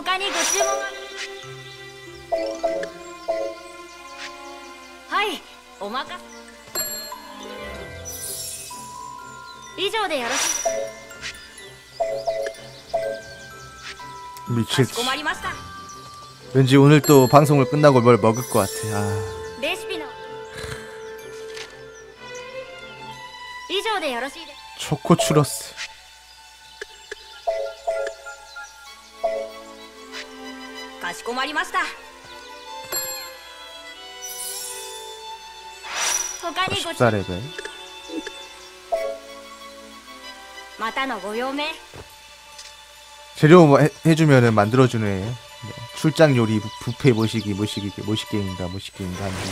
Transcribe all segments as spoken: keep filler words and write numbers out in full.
他にご注文は。はい、お任せ。以上でよろしい。 미치겠지. 왠지 오늘 또 방송을 끝나고 뭘 먹을 것 같아. 아. 초코 추러스. 십사 레벨. 재료 뭐 해, 해주면은 만들어주는 애. 네. 출장 요리 뷔페 모시기 모시기 모시게임인가 모시게임인가 하는.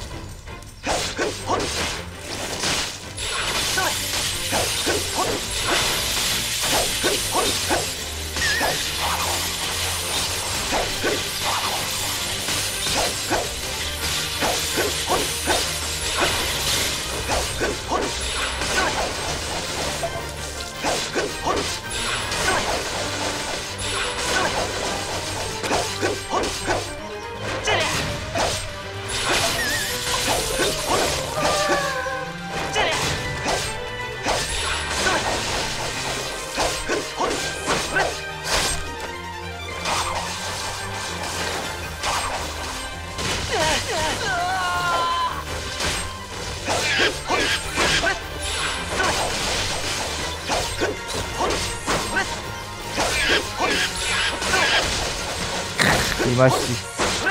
이 맛이.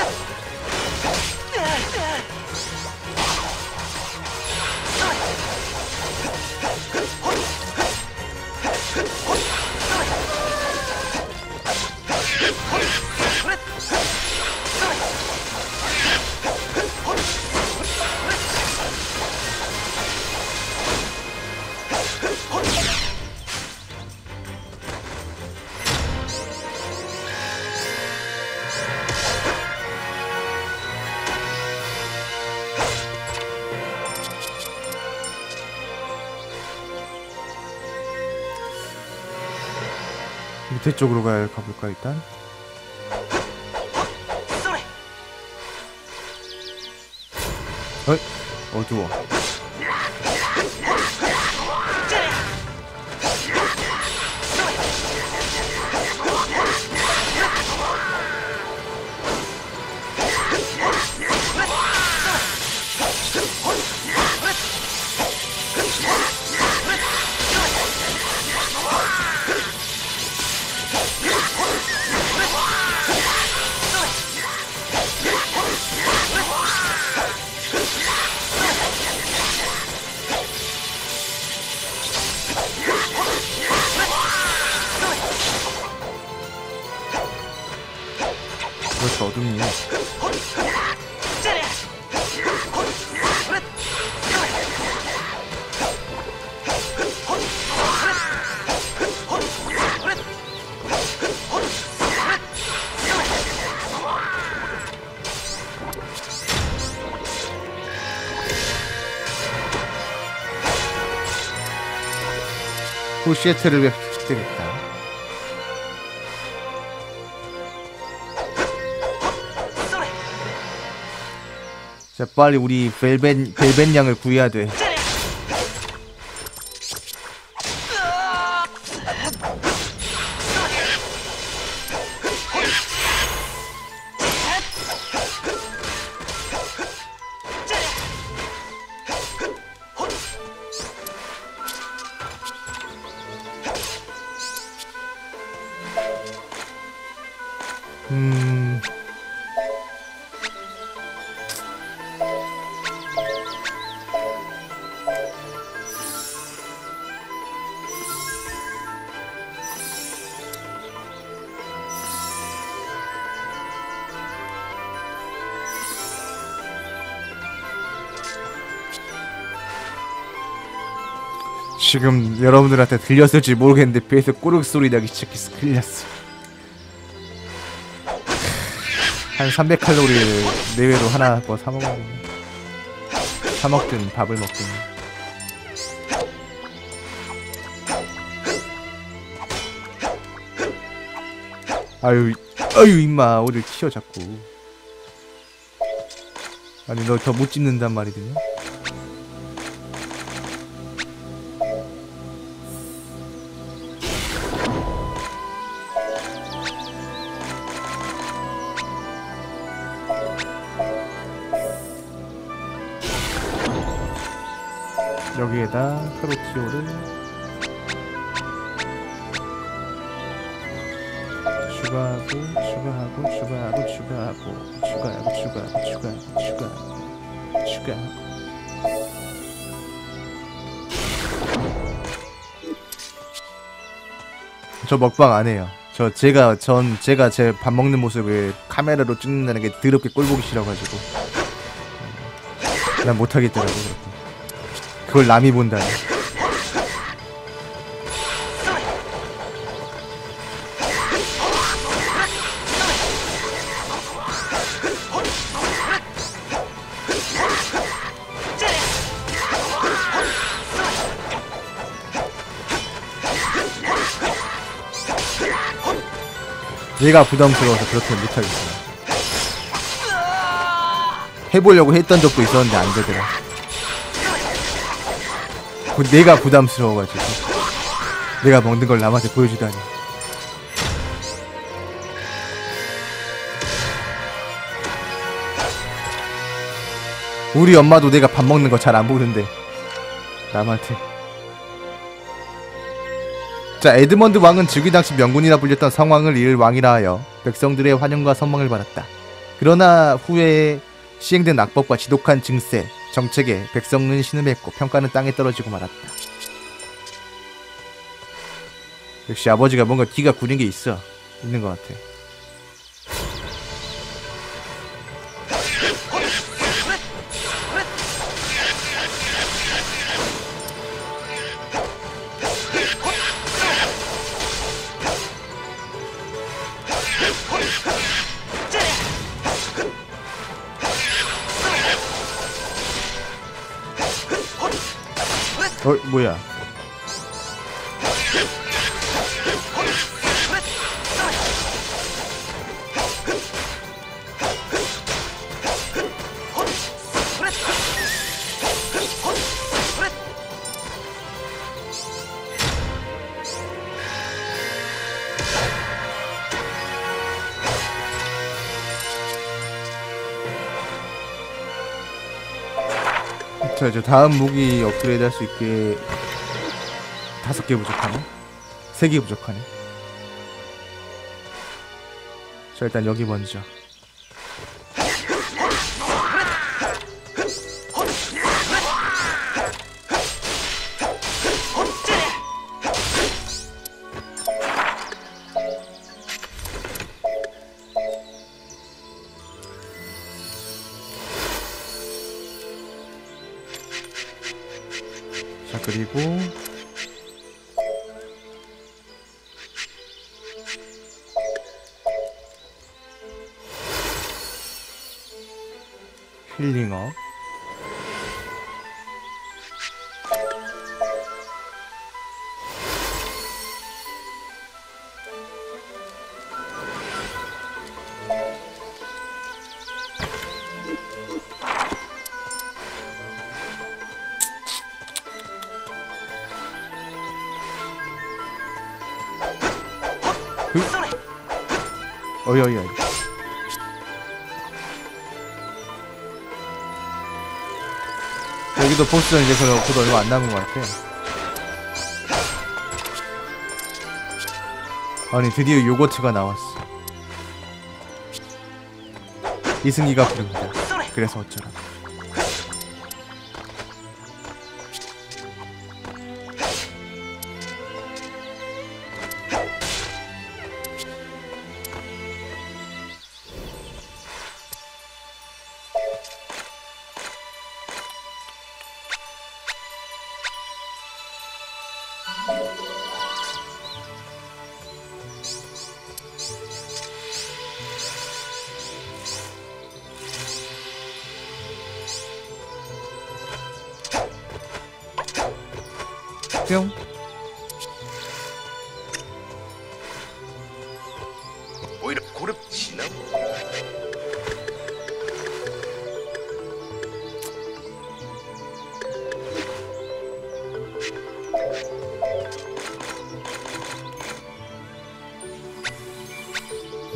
밑에 쪽으로 가, 가볼까 일단? 어이? 어두워. 그렇죠, 어둠이요. 후시에트를 획득했다. 자, 빨리 우리 벨벳 벨벳 양을 구해야 돼. 음. 지금 여러분들한테 들렸을지 모르겠는데 배에서 꼬르륵 소리 나기 시작해서 큰일 났어. 한 삼백 칼로리를 내외로 하나 뭐 사먹어야 돼. 사먹든 밥을 먹든. 아유, 아유 임마 어딜 튀어 자꾸. 아니 너 더 못 찝는단 말이더냐? 여기에다 크로티오를 추가하고 추가하고 추가하고 추가하고 추가하고 추가하고 추가하고 추가하고 추가하고 저 먹방 안 해요. 저 제가 전 제가 제 밥 먹는 모습을 카메라로 찍는다는 게 더럽게 꼴보기 싫어가지고 난 못하겠더라고. 그렇게. 그걸 남이 본다니. 얘가 부담스러워서 그렇게 못하겠어요. 해보려고 했던 적도 있었는데 안 되더라. 내가 부담스러워가지고 내가 먹는 걸 남한테 보여주다니. 우리 엄마도 내가 밥 먹는 거 잘 안 보는데 남한테. 자, 에드먼드 왕은 즉위 당시 명군이라 불렸던 성왕을 이을 왕이라 하여 백성들의 환영과 선망을 받았다. 그러나 후에 시행된 악법과 지독한 증세, 정책에 백성은 신음했고 평가는 땅에 떨어지고 말았다. 역시 아버지가 뭔가 기가 구린 게 있어. 있는 것 같아. 어, 뭐야? 자, 저 다음 무기 업그레이드 할 수 있게 다섯 개 부족하네? 세 개 부족하네? 자, 일단 여기 먼저. 자, 그리고 힐링업. 어이 어이 어이. 여기도 보스전 이제 그거 곧 얼마 안 남은 것 같아. 아니 드디어 요거트가 나왔어. 이승기가 부릅니다. 그래서 어쩌라. 뿅. 오히려 고래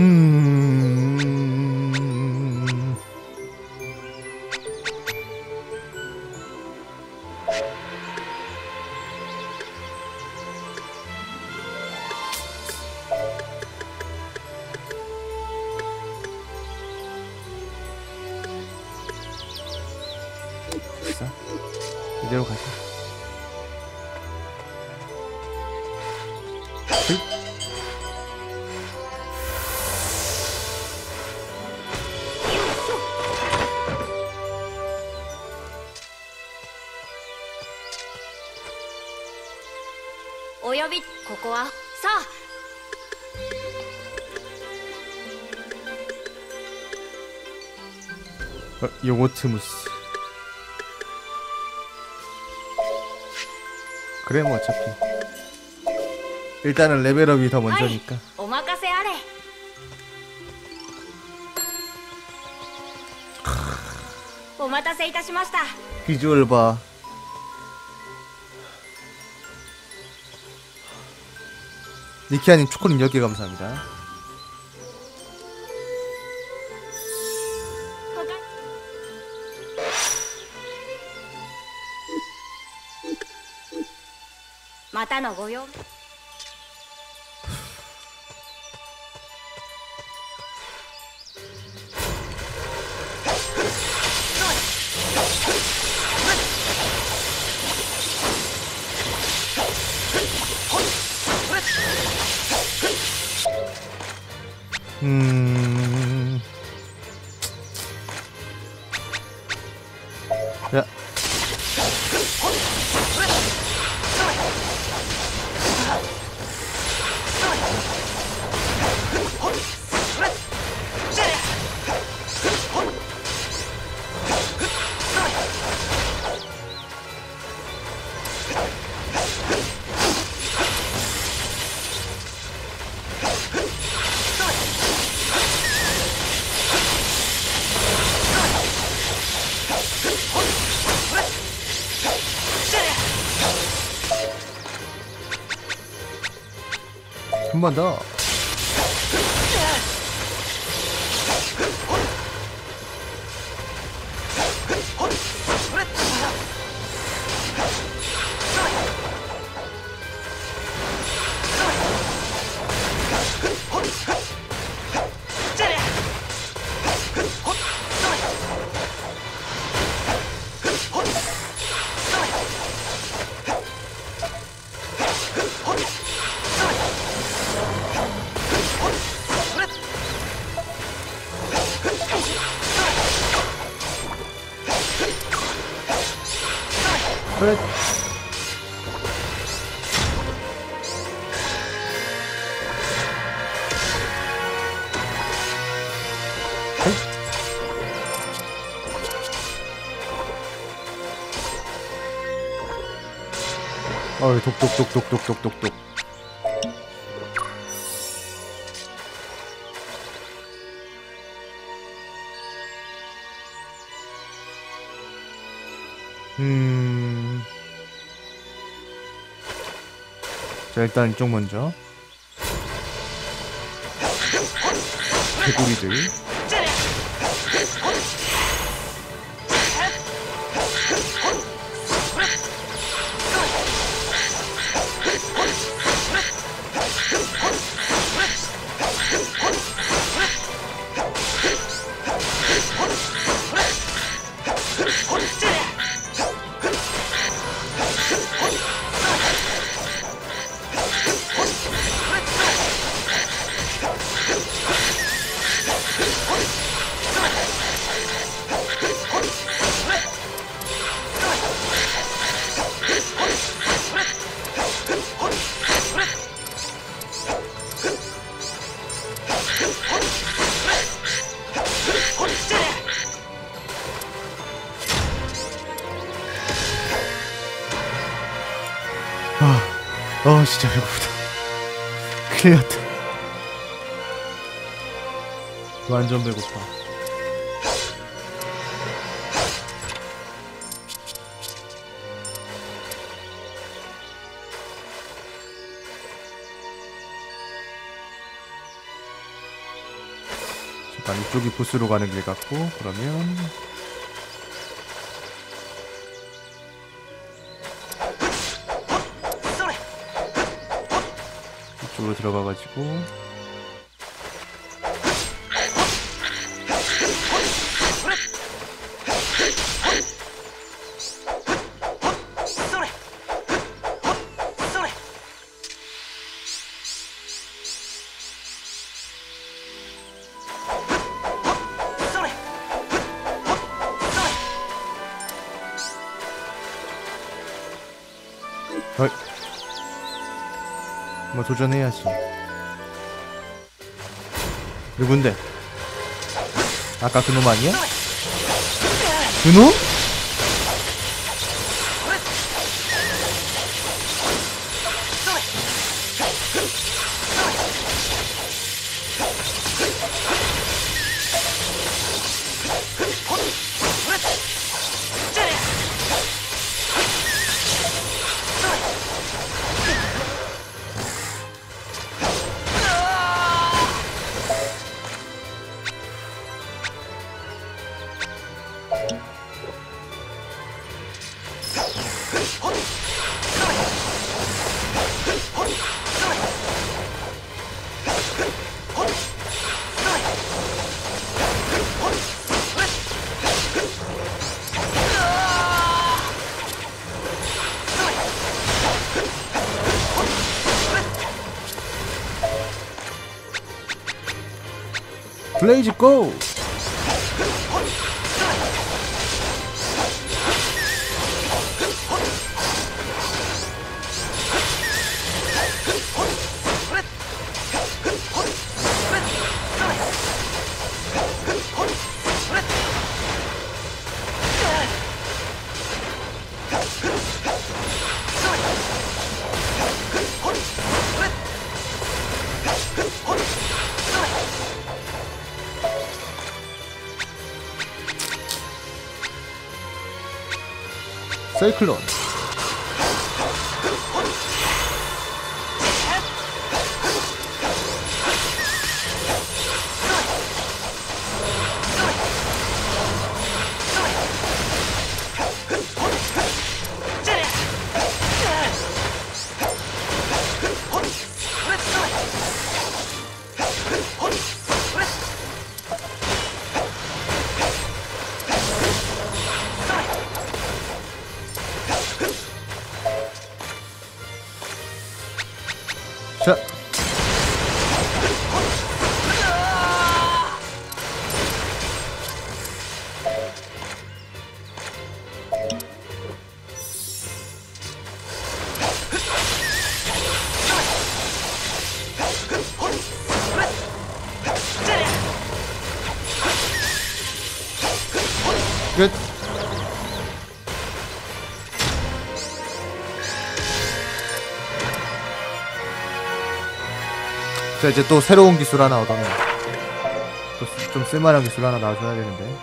음... 됐어. 이대로 가자. 응? およびここはさあ 어, 요거트 무스. 그래 뭐 어차피 일단은 레벨업이 더 먼저니까. お任せあれ。お待たせいたしました。 비주얼 봐. 니키아님 초콜릿 열 개 감사합니다. またのご用。 음. 야. 한 번 더. 그래. 어이 독독독독독독독독. 음. 자 일단 이쪽 먼저. 개구리들. 아, 어 진짜 배고프다. 큰일 났다. 완전 배고파. 일단 이쪽이 보스로 가는 길 같고, 그러면 이쪽으로 들어가가지고 어이. 뭐 도전해야지. 누군데? 아까 그놈 아니야? 그놈? 블레이즈 고! 사이클론. 자. 끝. 자, 이제 또 새로운 기술 하나 얻었네. 또 좀 쓸만한 기술 하나 나와줘야 되는데.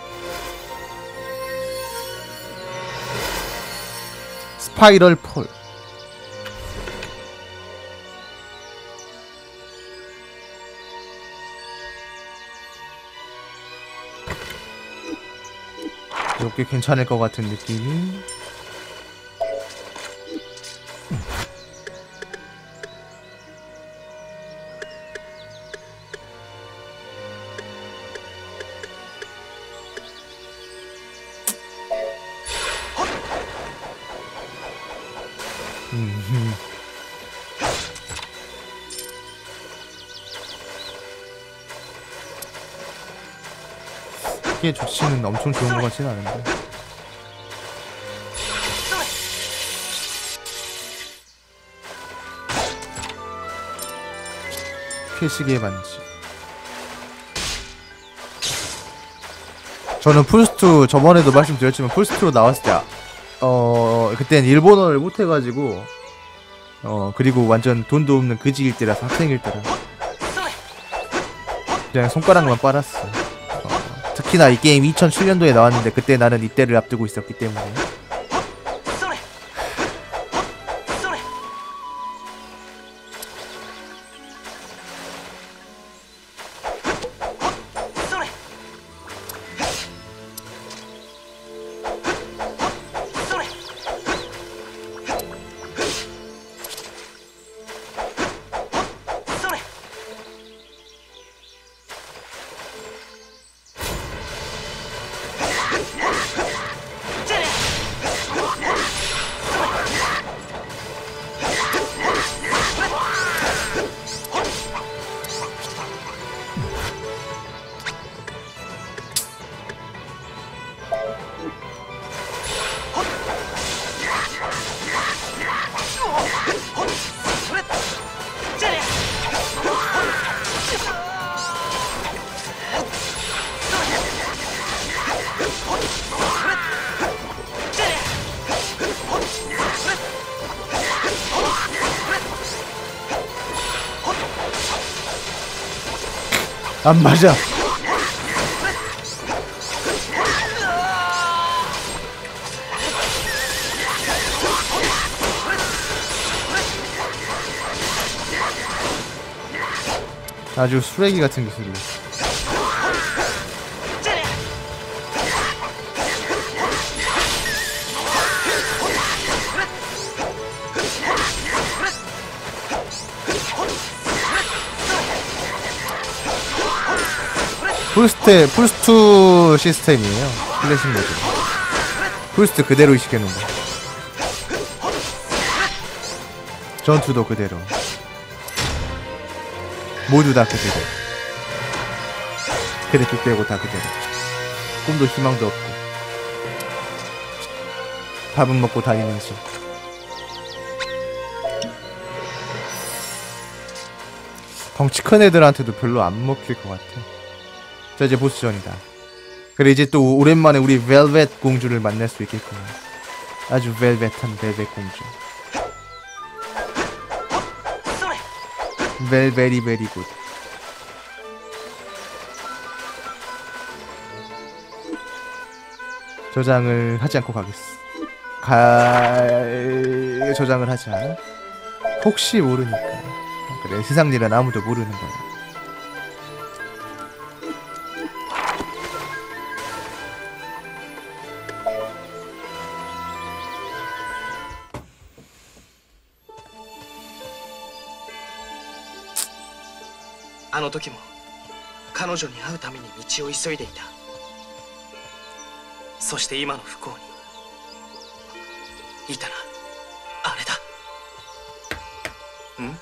스파이럴 폴. 이렇게 괜찮을 것 같은 느낌이. 음. 이게 좋지는 엄청 좋은 것 같지는 않은데. 캐시기의 반지. 저는 플스투 저번에도 말씀드렸지만 플스투로 나왔을 때 어 그땐 일본어를 못해가지고 어 그리고 완전 돈도 없는 그지일 때라서 학생일 때라 그냥 손가락만 빨았어. 어, 특히나 이 게임 이천칠 년도에 나왔는데 그때 나는 이때를 앞두고 있었기 때문에. 안 맞아. 아주 쓰레기 같은 기술이야. 풀스테, 풀스투 시스템이에요. 플래시 모드. 풀스트 그대로 이식해놓은 거. 전투도 그대로. 모두 다 그대로. 그래픽 빼고 다 그대로. 꿈도 희망도 없고. 밥은 먹고 다니는지. 덩치 큰 애들한테도 별로 안 먹힐 것 같아. 자, 이제 보스전이다. 그래, 이제 또 오랜만에 우리 벨벳 공주를 만날 수 있겠구나. 아주 벨벳한 벨벳 공주. 벨베리 베리 굿. 저장을 하지 않고 가겠어. 가... 저장을 하자. 혹시 모르니까. 그래, 세상 일은 아무도 모르는 거야. あの時も彼女に会うために道を急いでいた。そして今の不幸にいたな。あれだ。ん？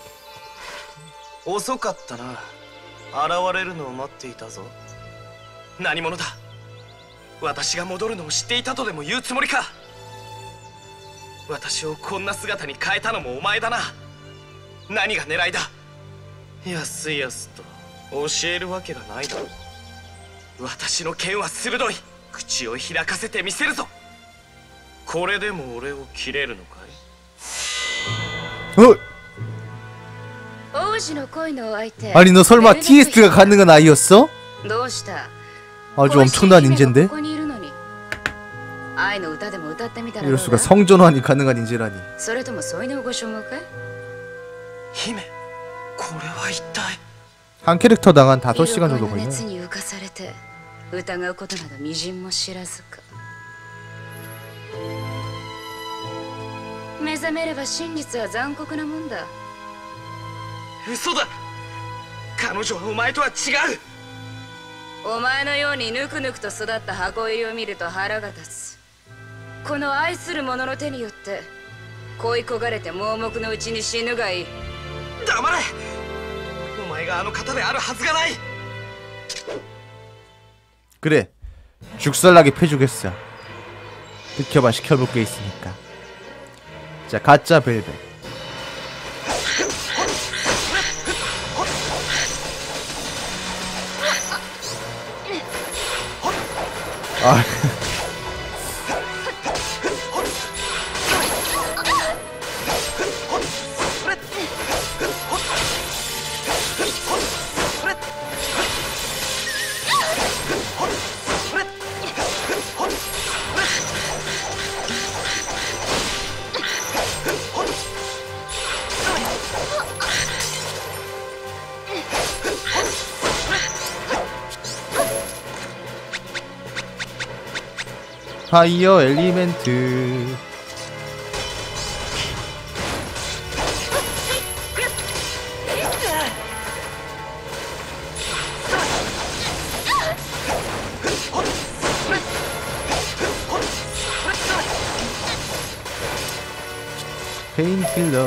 遅かったな。現れるのを待っていたぞ。何者だ。私が戻るのを知っていたとでも言うつもりか。私をこんな姿に変えたのもお前だな。何が狙いだ。やすやすと教えるわけがないだろう。私の剣は鋭い。口を開かせてみせるぞ。これでも俺を切れるのかい。 어? 아니 너 설마 티에스트가 가능한 아이였어? 아주 엄청난 인재인데? 이럴 수가. 성전환이 가능한 인재라니. 한 캐릭터 당한 다섯 시간 정도 걸려. 疑うことなどみじんも知らずか。目覚めれば真実は残酷なもんだ。 嘘だ。彼女はお前とは違う。 お前のようにぬくぬくと育った箱入りを見ると腹が立つ。この愛する者の手によって恋焦がれて盲目のうちに死ぬがいい。 黙れ。お前があの方であるはずがない。 그래, 죽살나게 패주겠어. 비켜봐, 시켜볼 게 있으니까. 자, 가짜 벨벳. 아. 파이어 엘리멘트. 페인킬러.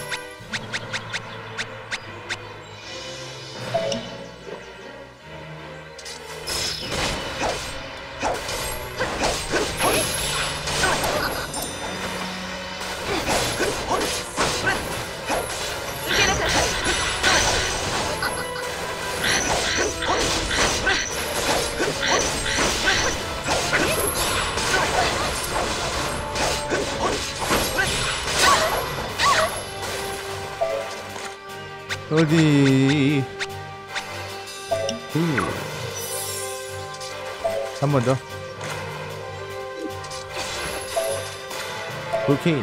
어디? 한 번 더. 볼케인.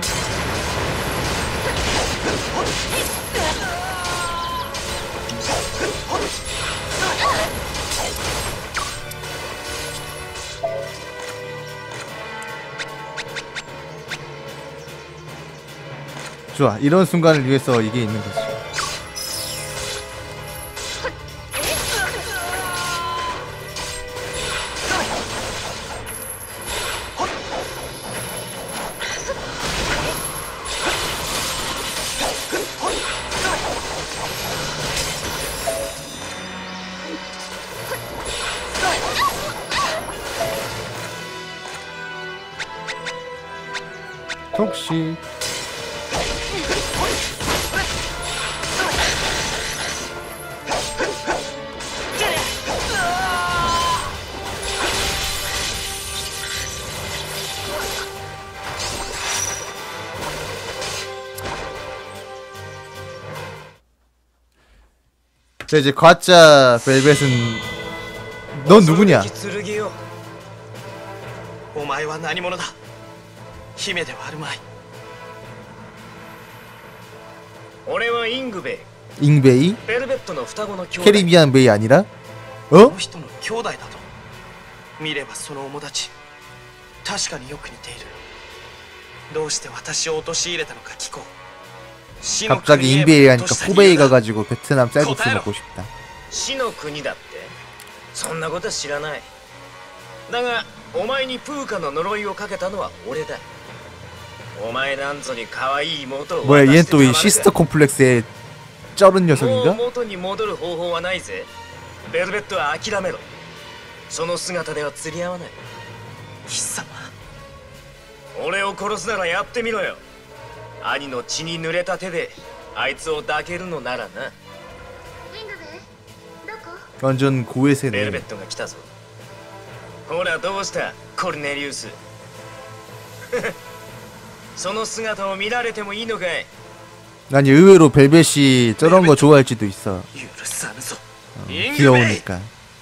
좋아, 이런 순간을 위해서 이게 있는 거지. 톡시. 자, 이제 가짜 벨벳은 넌 누구냐? お前は何者だ。姫ではあるまい。俺はイングベイ。 잉베이? ベルベットの双子の兄弟。 캐리비안 베이 아니라? こ 어? の人の兄弟だと。見ればその面立ち、確かによく似ている。どうして私を陥れたのか聞こう。 갑자기 잉베이 하니까 후베이 가가지고 베트남 쌀국수 먹고 싶다. 死の国だってそんなことは知らない。だがお前にプーカの呪いをかけたのは俺だ。お前なんぞに可愛い妹を 뭐야, 얘는 또 이 시스터 콤플렉스의 쩔은 녀석인가? もう元に戻る方法はないぜ。ベルベットは諦めろ。その姿では釣り合わない。貴様、俺を殺すならやってみろよ。兄の血に濡れた手であいつを抱けるのならな。 완전 ベルベ 고해세네. ットが来たぞ。ほらどうしたコルネリウス。その姿を見られてもいいのかい。 아니, 의외로 벨벳이 저런 거 좋아할지도 있어. 어, 許さぬぞ。 귀여우니까.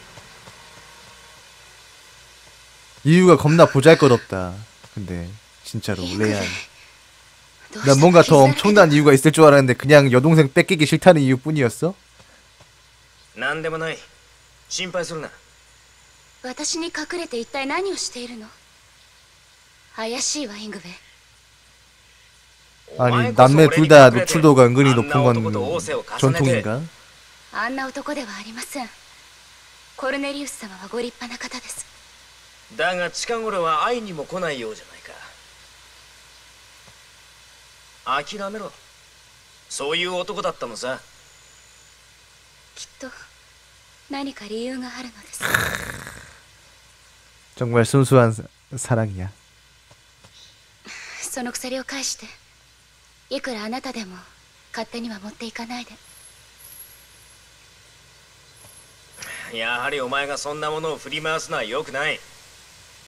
이유가 겁나 보잘것없다. 근데 진짜로 레알. 난 뭔가 더 엄청난 이유가 있을 줄 알았는데 그냥 여동생 뺏기기 싫다는 이유뿐이었어? なんでもない。心配するな。 私に隠れて一体何をしているの。怪しいわイングベ。 아니, 남매 둘 다 노출도가 은근히 높은 건 전통인가? あんな男ではありません。コルネリウス様はご立派な方です。 だが近頃は会いにも来ないようじゃないか。諦めろ。そういう男だったのさ。 きっと何か理由があるのです。 정말 순수한 사, 사랑이야. その鎖を返して、いくらあなたでも勝手には持っていかないで。 やはりお前がそんなものを振り回すのは良くない。